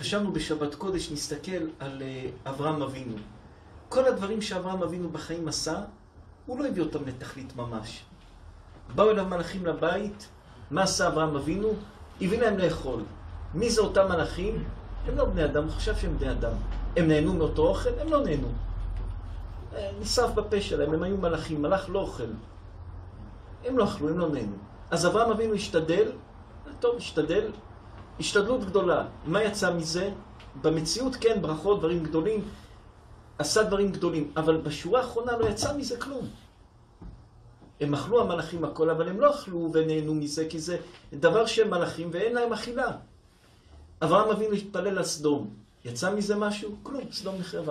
חשבנו בשבת קודש, נסתכל על אברהם אבינו. כל הדברים שאברהם אבינו בחיים עשה, הוא לא הביא אותם לתכלית ממש. באו אליו מלאכים לבית, מה עשה אברהם אבינו? הביא להם לאכול. מי זה אותם מלאכים? הם לא בני אדם, הוא חשב שהם בני אדם. הם נהנו מאותו אוכל? הם לא נהנו. נשרף בפה שלהם, הם היו מלאכים, מלאך לא אוכל. הם לא אכלו, הם לא נהנו. אז אברהם אבינו השתדל, טוב, השתדל, השתדלות גדולה. מה יצא מזה? במציאות כן, ברכות, דברים גדולים, עשה דברים גדולים, אבל בשורה האחרונה לא יצא מזה כלום. הם אכלו המלאכים הכל, אבל הם לא אכלו ונהנו מזה, כי זה דבר שהם מלאכים ואין להם אכילה. אברהם אבינו התפלל על סדום. יצא מזה משהו? כלום, סדום נחרבה.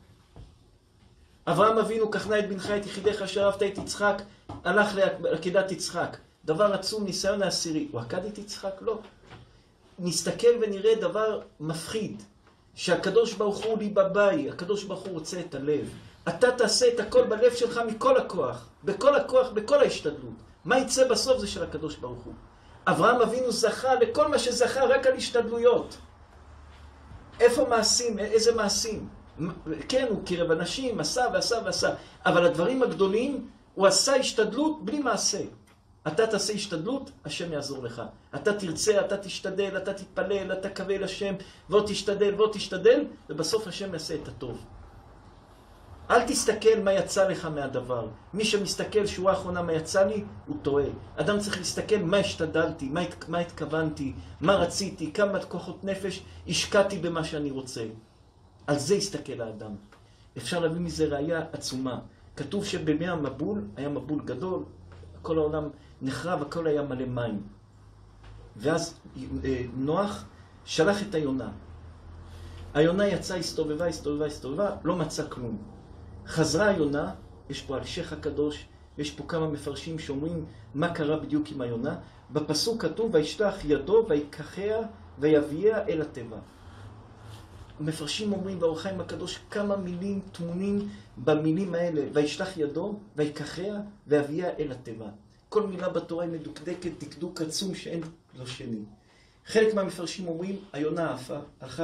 אברהם אבינו, קח נא את בנך את יחידך אשר אהבת את יצחק, הלך לעקדת יצחק. דבר עצום, ניסיון העשירי. הוא עקד את יצחק? לא. נסתכל ונראה דבר מפחיד. שהקדוש ברוך הוא לי בבית, הקדוש ברוך הוא רוצה את הלב. אתה תעשה את הכל בלב שלך מכל הכוח, בכל הכוח, בכל ההשתדלות. מה יצא בסוף זה של הקדוש ברוך הוא. אברהם אבינו זכה לכל מה שזכה רק על השתדלויות. איפה מעשים? איזה מעשים? כן, הוא קירב אנשים, עשה ועשה ועשה. אבל הדברים הגדולים, הוא עשה השתדלות בלי מעשה. אתה תעשה השתדלות, השם יעזור לך. אתה תרצה, אתה תשתדל, אתה תתפלל, אתה קווה לשם, ועוד תשתדל, ועוד תשתדל, ובסוף השם יעשה את הטוב. אל תסתכל מה יצא לך מהדבר. מי שמסתכל שורה האחרונה מה יצא לי, הוא טועה. אדם צריך להסתכל מה השתדלתי, מה התכוונתי, מה רציתי, כמה כוחות נפש השקעתי במה שאני רוצה. על זה יסתכל האדם. אפשר להביא מזה ראייה עצומה. כתוב שבימי המבול, היה מבול גדול, כל העולם נחרב, הכל היה מלא מים. ואז נוח שלח את היונה. היונה יצאה, הסתובבה, לא מצא כלום. חזרה היונה, יש פה אלשיך הקדוש, יש פה כמה מפרשים שאומרים מה קרה בדיוק עם היונה. בפסוק כתוב, וישלח ידו ויקחיה ויביאה אל הטבע. המפרשים אומרים באור החיים הקדוש כמה מילים טמונים במילים האלה. וישלח ידו ויקחיה ויביאה אל הטבע. כל מילה בתורה היא מדוקדקת, דקדוק עצום שאין לו שני. חלק מהמפרשים אומרים, היונה עפה,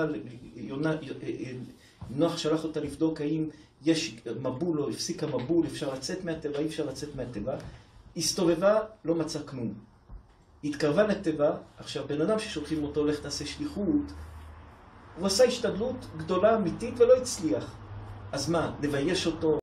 נוח שלח אותה לבדוק האם יש מבול או הפסיק המבול, אפשר לצאת מהטבע, אי אפשר לצאת מהטבע. הסתובבה, לא מצא כלום. התקרבה לטבע, עכשיו בן אדם ששולחים אותו הולך תעשה שליחות, הוא עשה השתדלות גדולה אמיתית ולא הצליח. אז מה, לבייש אותו?